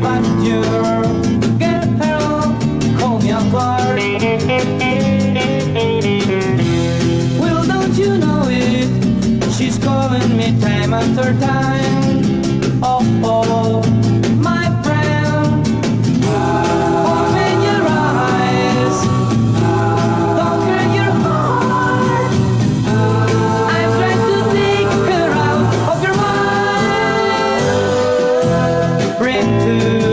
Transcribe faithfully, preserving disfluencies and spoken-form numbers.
pasture. Get a peril, call me a flirt. Well, don't you know it? She's calling me time after time. Oh, oh, my friend, open your eyes, don't crack your heart. I'm trying to take her out of your mind. Bring to